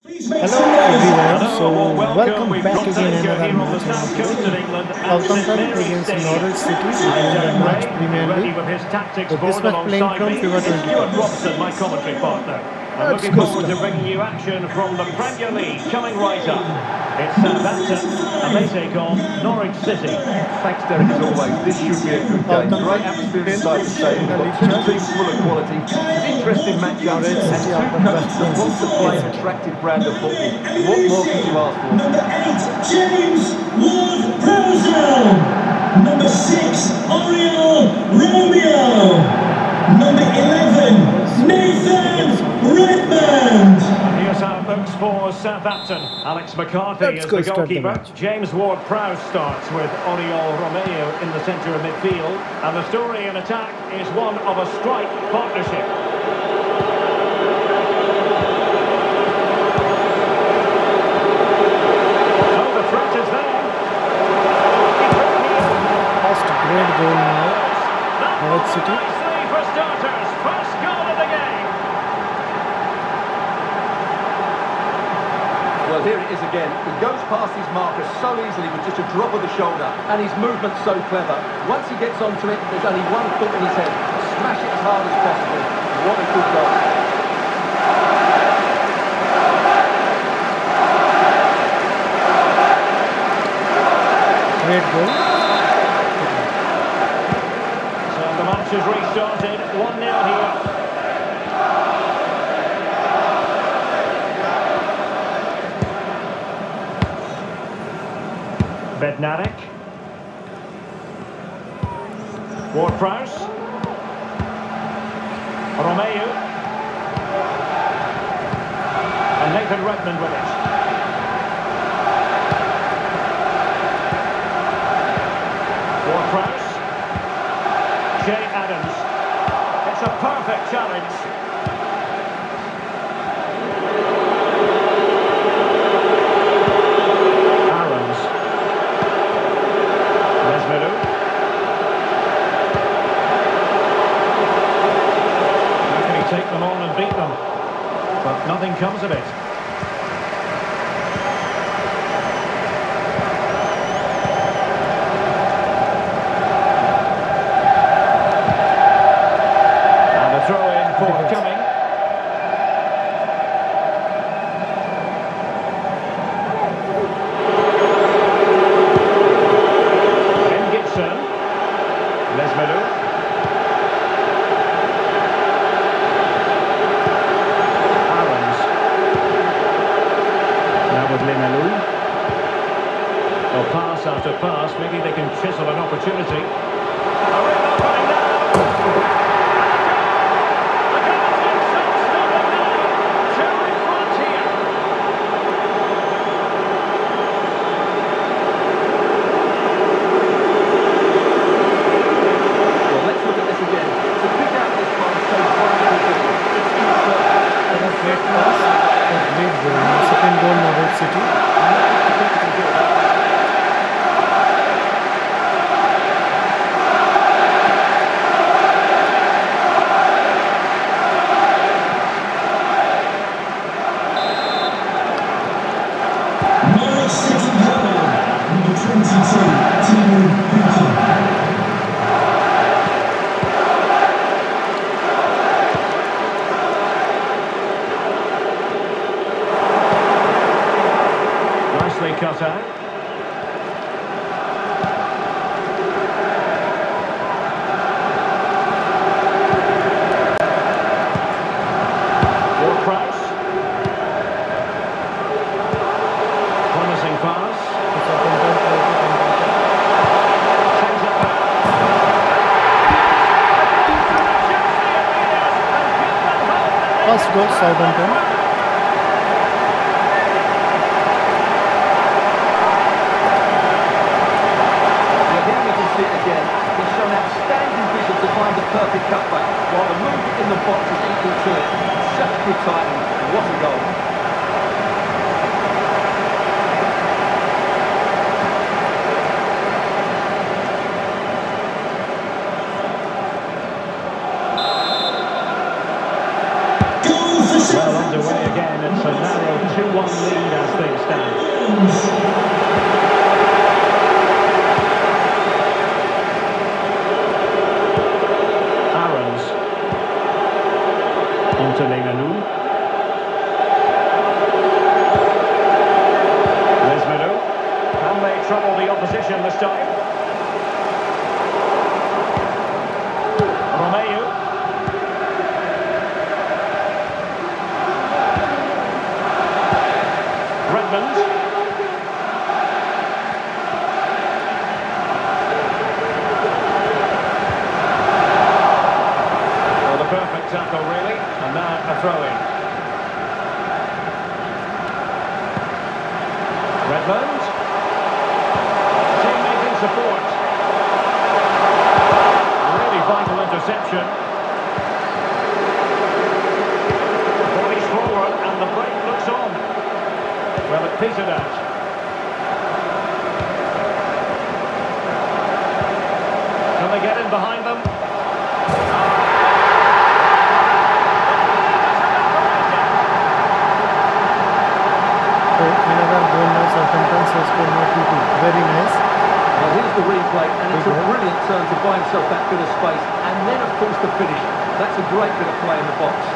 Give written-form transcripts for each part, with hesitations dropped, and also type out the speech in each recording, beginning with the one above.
Hello everyone, so welcome back again another match on Southampton against Norwich City during the match Premier League. So this match playing from FIFA 22. My commentary partner. I'm Let's looking go forward to start. bringing you action from the Premier League coming right up. It's Southampton and they take on Norwich City. Thanks, Derek, as always. This should be a good game. Southampton Great atmosphere inside the stadium. in the We've league got two chart. teams full of quality. It's an interesting matchup. Norwich And City two out of coaches that West want to play an attractive brand of football. What more could you ask for? Number 8, James Ward-Prowse. Number 6, Oriel Romeo. Number 11, Nathan Redmond. And here's how it looks for Southampton. Alex McCarthy Let's is go the start the goalkeeper. match. James Ward-Prowse starts with Oriol Romeo in the centre of midfield. And the story in attack is one of a strike partnership. Oh, the threat is there. First great goal now. Norwich City. Nicely for starters. First goal of the game. Well, here it is again. He goes past his marker so easily with just a drop of the shoulder, and his movement's so clever. Once he gets onto it, there's only one thought in his head: smash it as hard as possible. What a good goal. Great goal. So the match has restarted. 1-0 here. Bednarek. Ward-Prowse. Romeo. And Nathan Redmond with it. Ward-Prowse. Jay Adams. It's a perfect challenge. Aarons. Lesmero. How can he take them on and beat them? But nothing comes of it. And a throw-in forthcoming. Ben Gibson. Lesmero. Aarons. Now with Lemelu. Well, pass after pass, maybe they can chisel an opportunity. A real opening now. The goal takes some stopping now. Two in front here. Well, let's look at this again. To pick out this one so violently, it's not What a great pass. A great goal. Second goal Norwich City. Norwich City goal. Number 22, Timo Pukki. Nicely cut out. Ward-Prowse. Promising pass. Sends it back. First goal Southampton. Well, here we can see it again. He's shown outstanding vision to find the perfect cutback, while the movement in the box is equal to it. Such good timing. What a goal. Goal for Well underway again. It's a narrow 2-1 Adams. Aarons. Onto Leilani. Lesmanu. Can they trouble the opposition this time? Romeu. Redmond. Well, the perfect tackle, really. And now a throw-in. Redmond. Teammate in support. Really vital interception. Bodies forward and the break looks on. Well, it petered out. Can they get in behind them? So another goal now, Southampton has scored now 2-2. Very nice. Well, here's the replay, and it's a brilliant turn to buy himself that bit of space. And then, of course, the finish. That's a great bit of play in the box.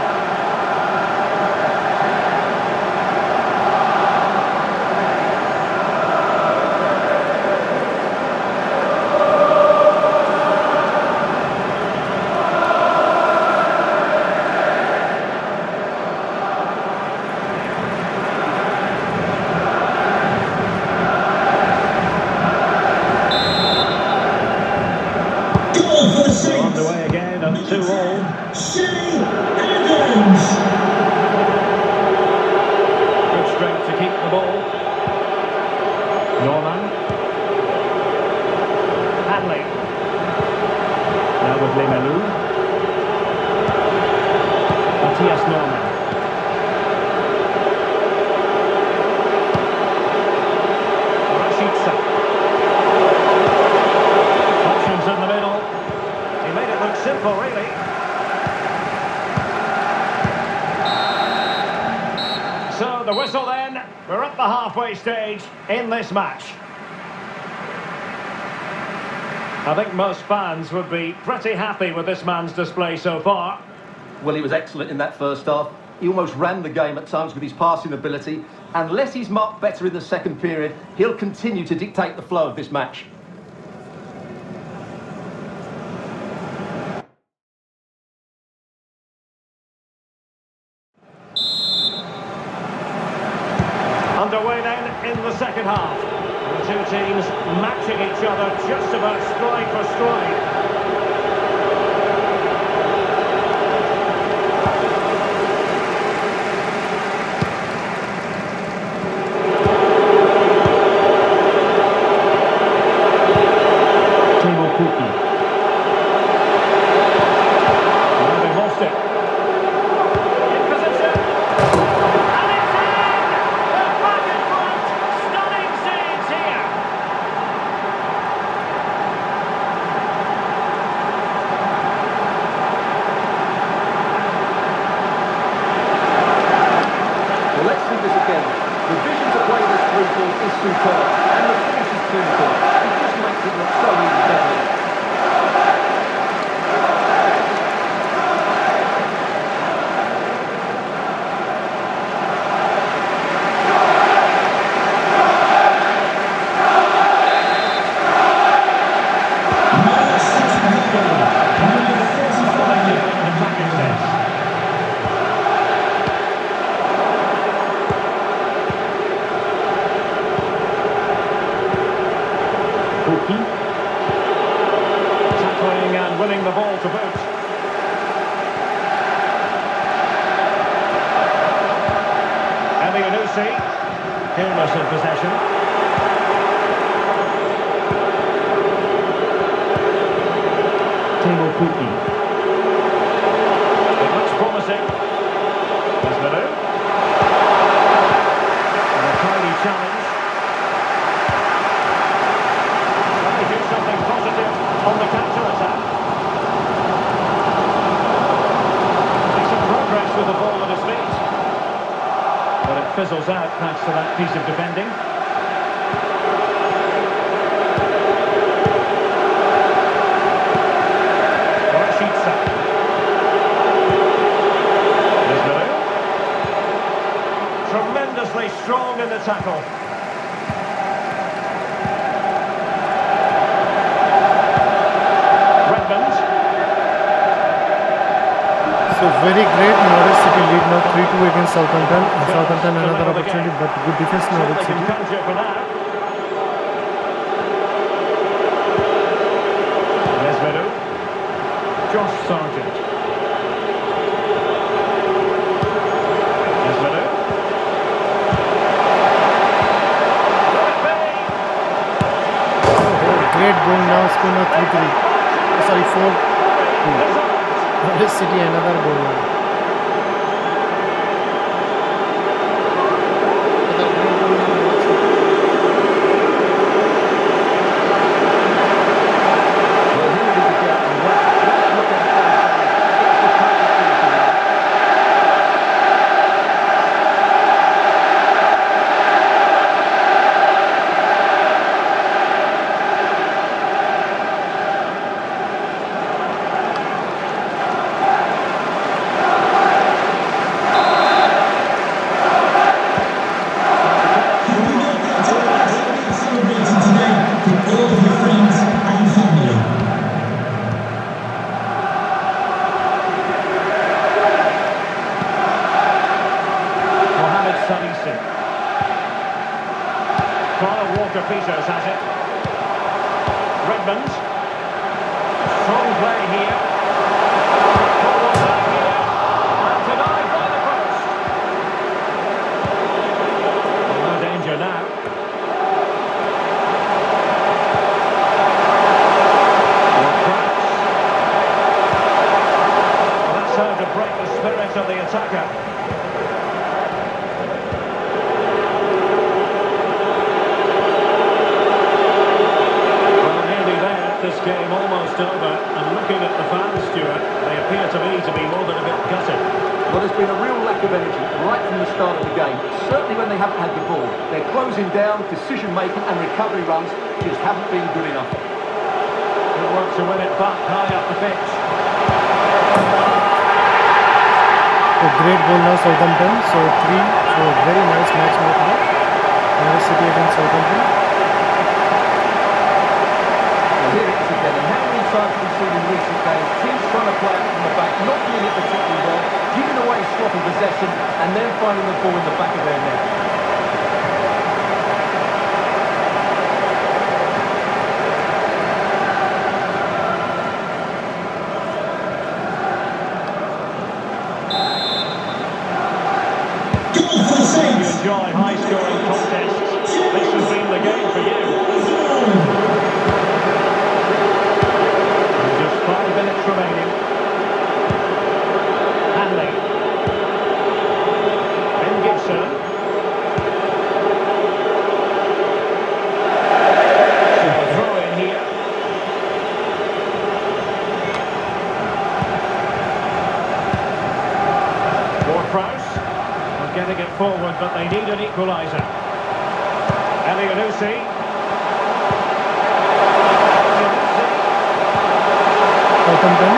Goal for the So Saints. underway again at 2-all. Shay Adams. Good strength to keep the ball. Norman. Hanley. Now with Leilani. Matthias Norman. Rashica. Options in the middle. He made it look simple, really. So the whistle then. We're at the halfway stage in this match. I think most fans would be pretty happy with this man's display so far. Well, he was excellent in that first half. He almost ran the game at times with his passing ability. Unless he's marked better in the second period, he'll continue to dictate the flow of this match. Underway then in the second half. The two teams matching each other just about stride for stride. Timo Pukki. Now they've lost it. In position. And it's in! They're back in front. Stunning scenes here. Well, let's see this again. The vision to play this through ball is superb, and the finish is clinical. It just makes it look so easy, doesn't it? Man City goal. Number 35. Attacking sense. Pukki. Tackling and winning the ball to boot. Elyounoussi. Careless in possession. Timo Pukki. It looks promising. Lesmanu. And a tiny challenge. Can they do something positive on the counter-attack? Makes some progress with the ball at his feet. But it fizzles out thanks to that piece of defending. Rashica. Ismail. Tremendously strong in the tackle. So very great, Norwich City lead now 3-2 against Southampton. Southampton another opportunity, but good defense Norwich City. Nesvedo. Josh Sargent. Nesvedo. Great goal now, score now 3-3. Sorry, 4-2. Norwich City another goal now. Kyle Walker-Peters has it. Redmond. Strong play here. And denied by the post. No danger now. That's how to break the spirit of the attacker. This game almost over, and looking at the fans, Stuart, they appear to me to be more than a bit gutted. Well, there's been a real lack of energy right from the start of the game. Certainly when they haven't had the ball. They're closing down, decision-making and recovery runs just haven't been good enough. Good work to win it back high up the pitch. A great goal now, Southampton. So 3, so very nice match now today. Norwich City against Southampton. Here it is again, and how many times have we seen in recent games teams trying to play out from the back, not doing it particularly well, giving away sloppy possession, and then finding the ball in the back of their net. You enjoy high-scoring contests. This has been the game for you. 5 minutes remaining. Hanley. Ben Gibson. So a throw in here. Ward-Prowse. They're getting it forward, but they need an equaliser. Elyounoussi. Southampton.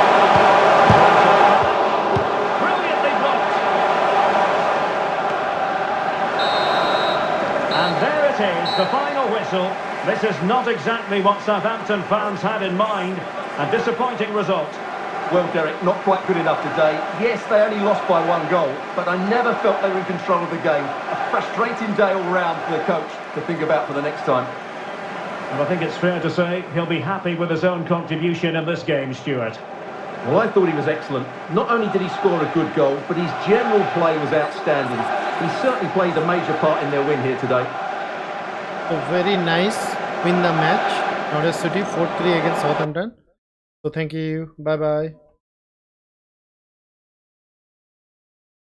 Brilliantly blocked. And there it is, the final whistle. This is not exactly what Southampton fans had in mind. A disappointing result. Well, Derek, not quite good enough today. Yes, they only lost by 1 goal, but I never felt they were in control of the game. A frustrating day all round for the coach to think about for the next time. And I think it's fair to say he'll be happy with his own contribution in this game, Stuart. Well, I thought he was excellent. Not only did he score a good goal, but his general play was outstanding. He certainly played a major part in their win here today. So very nice win the match. Norwich City 4-3 against Southampton. So thank you. Bye bye.